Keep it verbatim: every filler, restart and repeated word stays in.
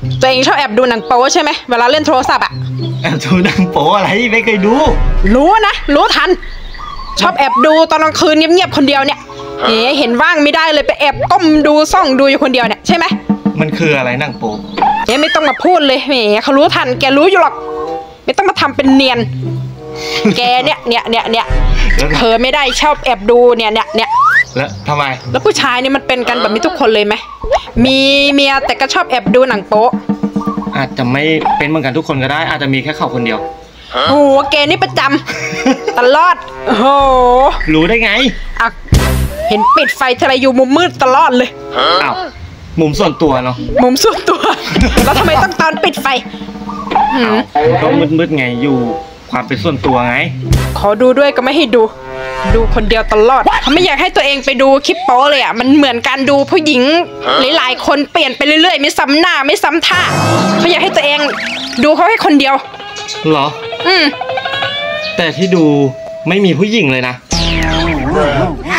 ตัวเองชอบแอบดูหนังโป๊ใช่ไหมเวลาเล่นโทรศัพท์อะแอบดูหนังโป๊อะไรไม่เคยดูรู้นะรู้ทันชอบแอบดูตอนกลางคืนเงียบๆคนเดียวเนี่ยเอ๋เห็นว่างไม่ได้เลยไปแอบก้มดูซ่องดูอยู่คนเดียวเนี่ยใช่ไหมมันคืออะไรหนังโป๊เอ๋ไม่ต้องมาพูดเลยเอ๋เขารู้ทันแกรู้อยู่หรอกไม่ต้องมาทำเป็นเนียนแกเนี่ยเนี่ยเนี่ยเนี่ยเธอไม่ได้ชอบแอบดูเนี่ยเนี่ยเนี่ยแล้วทำไมแล้วผู้ชายนี่มันเป็นกันแบบนี้ทุกคนเลยไหมมีเมียแต่ก็ชอบแอบดูหนังโป๊อาจจะไม่เป็นเหมือนกันทุกคนก็ได้อาจจะมีแค่เขาคนเดียวโอ้โหแกนี่ประจำตลอดโอ้โหรู้ได้ไงอ่ะเห็นปิดไฟทีไรอยู่มุมมืดตลอดเลยอ้าวมุมส่วนตัวเนาะมุมส่วนตัวแล้วทำไมต้องตอนปิดไฟก็มืดๆไงอยู่ความเป็นส่วนตัวไงขอดูด้วยก็ไม่ให้ดูดูคนเดียวตลอดเขาไม่อยากให้ตัวเองไปดูคลิปโป๊เลยอ่ะมันเหมือนการดูผู้หญิงหลายๆคนเปลี่ยนไปเรื่อยๆไม่ซ้ำหน้าไม่ซ้ำท่าเขาอยากให้ตัวเองดูเขาแค่คนเดียวเหรออืมแต่ที่ดูไม่มีผู้หญิงเลยนะ